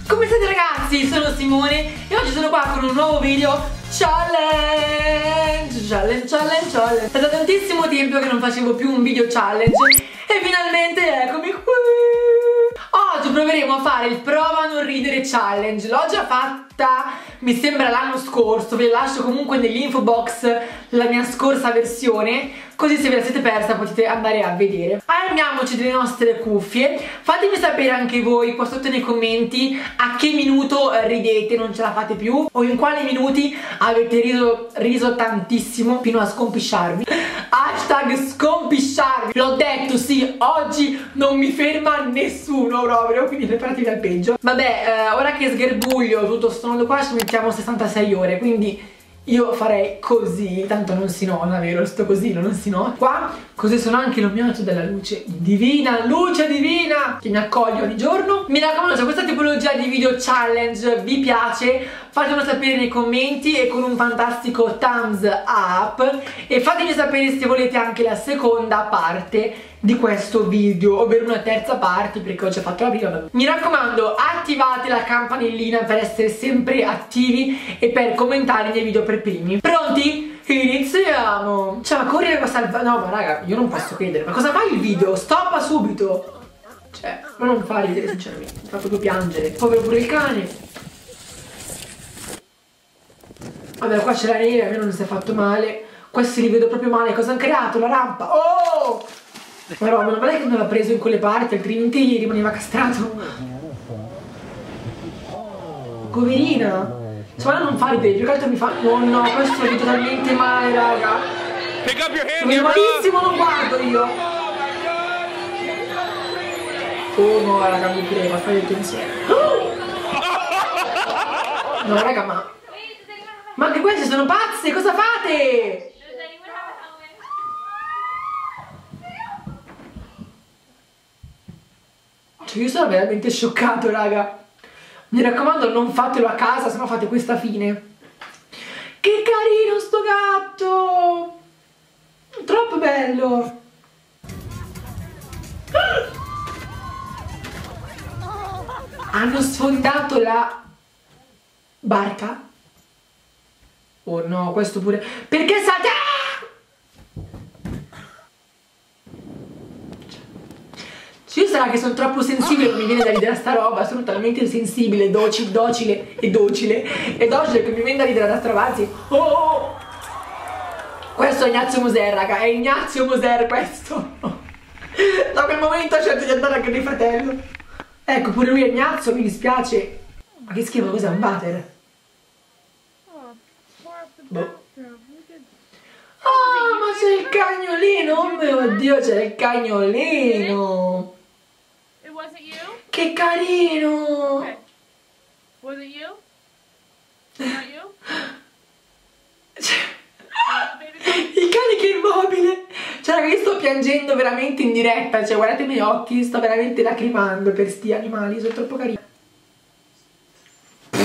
Come state ragazzi? Sono Simone e oggi sono qua con un nuovo video challenge. È da tantissimo tempo che non facevo più un video challenge e finalmente eccomi qui. Oggi proveremo a fare il prova a non ridere challenge. L'ho già fatta, mi sembra l'anno scorso. Vi lascio comunque nell'info box la mia scorsa versione, così se ve la siete persa potete andare a vedere. Armiamoci delle nostre cuffie. Fatemi sapere anche voi qua sotto nei commenti a che minuto ridete, non ce la fate più, o in quali minuti avete riso tantissimo fino a scompisciarvi. Hashtag scompisciarvi. L'ho detto, sì, oggi non mi ferma nessuno proprio, quindi preparatevi al peggio. Vabbè, ora che sgerbuglio tutto sto nodo qua ci mettiamo 66 ore, quindi io farei così, tanto non si nota, vero? Sto così, non si nota. Qua, così sono anche illuminato dalla luce divina, luce divina, che mi accoglie ogni giorno. Mi raccomando, se questa tipologia di video challenge vi piace, fatemelo sapere nei commenti e con un fantastico thumbs up. E fatemi sapere se volete anche la seconda parte di questo video, ovvero una terza parte, perché ho già fatto la prima. Mi raccomando, attivate la campanellina per essere sempre attivi e per commentare i miei video per primi. Pronti? Iniziamo! Cioè, ma correre per salvare... No, ma raga, io non posso credere. Ma cosa fai il video? Stoppa subito! Cioè, ma non fa ridere sinceramente, mi fa proprio piangere. Povero pure il cane. Vabbè, qua c'è la neve, a me non si è fatto male. Questi li vedo proprio male. Cosa hanno creato? La rampa? Oh! Ma no, meno male che non l'ha preso in quelle parti, altrimenti gli rimaneva castrato. Poverina. Insomma, non fa ridere, più che altro mi fa... Oh no, questo lo vedo talmente male, raga. Lo vedo malissimo, non guardo io. Oh no, raga, mi prego, fai attenzione. No, raga, ma anche questi sono pazzi, cosa fate? Cioè, io sono veramente scioccato, raga. Mi raccomando, non fatelo a casa, se no fate questa fine. Che carino sto gatto! Troppo bello! Hanno sfondato la barca? Oh no, questo pure... Perché state... Io sarà che sono troppo sensibile, non mi viene da ridere a sta roba, sono talmente sensibile, docile che mi viene da ridere da sta roba, anzi. Oh! Questo è Ignazio Moser, raga, è Ignazio Moser questo. Da quel momento ho scelto di andare anche dei fratello. Ecco, pure lui è Ignazio, mi dispiace. Ma che schifo, cos'è un water? Boh. Oh, ma c'è il cagnolino, oh mio Dio, c'è il cagnolino. Che carino! Okay. Was it you? Not you? Il cane che è immobile! Cioè raga, io sto piangendo veramente in diretta, cioè guardate i miei occhi, sto veramente lacrimando per sti animali, sono troppo carini. Ma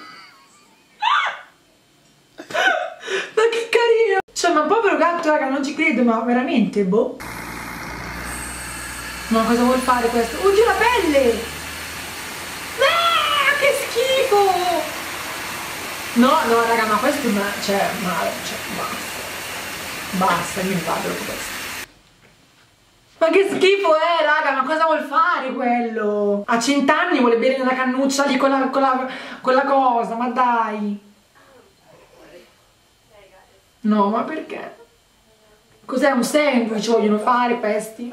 che carino! Cioè, ma povero gatto, raga, non ci credo, ma veramente, boh. Ma cosa vuol fare questo? Oddio, la pelle! Ah, che schifo! No, no, raga, ma questo è cioè, basta, io mi vado dopo questo. Ma che schifo è, raga, ma cosa vuol fare quello? A 100 anni vuole bere nella cannuccia lì con la cosa, ma dai! No, ma perché? Cos'è, un sandwich vogliono fare questi?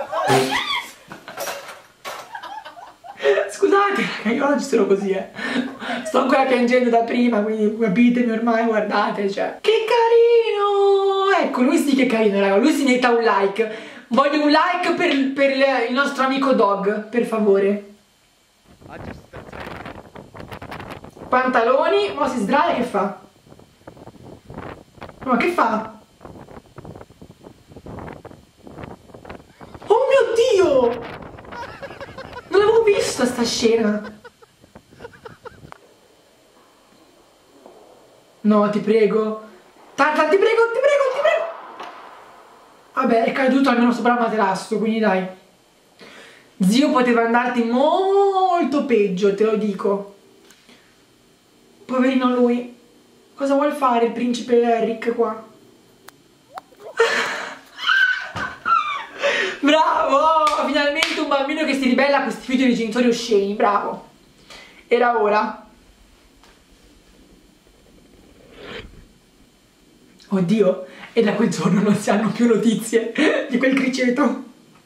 Scusate, io oggi sono così, sto ancora piangendo da prima, quindi capitemi ormai, guardate, cioè. Che carino! Ecco, lui sì che è carino, raga, lui si merita un like. Voglio un like per il nostro amico Dog, per favore. Pantaloni, ma si sdraia, che fa? Ma che fa? Oh mio Dio! Non l'avevo vista sta scena. No, ti prego. Tata, ti prego, ti prego, ti prego. Vabbè, è caduto almeno sopra il materasso, quindi dai. Zio, poteva andarti molto peggio, te lo dico. Poverino lui. Cosa vuol fare il principe Eric qua? Bravo! Finalmente un bambino che si ribella a questi video dei genitori osceni, bravo. Era ora. Oddio, e da quel giorno non si hanno più notizie di quel criceto.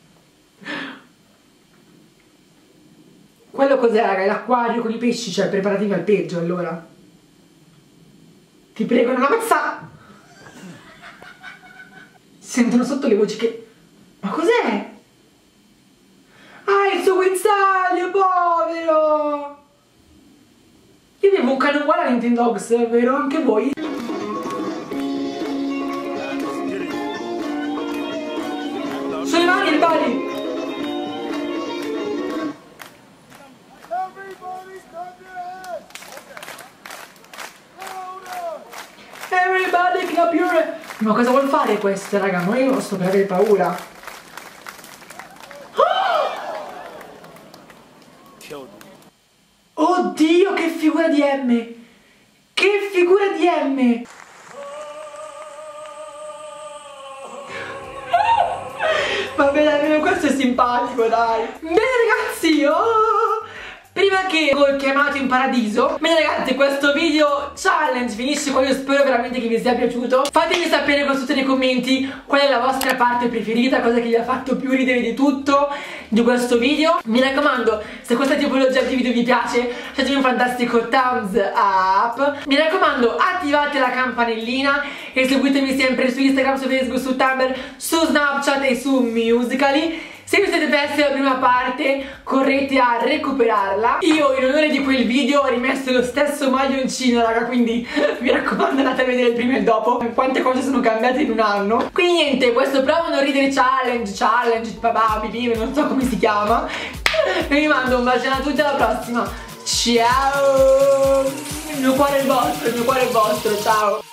Quello cos'è, raga? È l'acquario con i pesci, cioè preparativi al peggio, allora. Ti prego, non ammazzare! Sentono sotto le voci che... Ma cos'è? Ah, il suo guinzaglio, povero! Io avevo un cane uguale a Nintendogs, vero? Anche voi? Sulle mani, il bali! Everybody clap your hands! Ma cosa vuol fare questo, raga? Ma io sto per avere paura. Oddio, che figura di M! Che figura di M! Vabbè, almeno questo è simpatico, dai. Bene ragazzi, prima che ho chiamato in paradiso. Bene ragazzi, questo video challenge finisce qua. Io spero veramente che vi sia piaciuto. Fatemi sapere qua sotto nei commenti qual è la vostra parte preferita, cosa che vi ha fatto più ridere di tutto di questo video. Mi raccomando, se questa tipologia di video vi piace, lasciatemi un fantastico thumbs up. Mi raccomando, attivate la campanellina e seguitemi sempre su Instagram, su Facebook, su Tumblr, su Snapchat e su Musical.ly. Se vi siete persi la prima parte, correte a recuperarla. Io in onore di quel video ho rimesso lo stesso maglioncino, raga, quindi mi raccomando andate a vedere il prima e il dopo. Quante cose sono cambiate in un anno. Quindi niente, questo prova a non ridere challenge, papà, pipì, non so come si chiama. Vi mando un bacione a tutti, alla prossima. Ciao! Il mio cuore è vostro, ciao!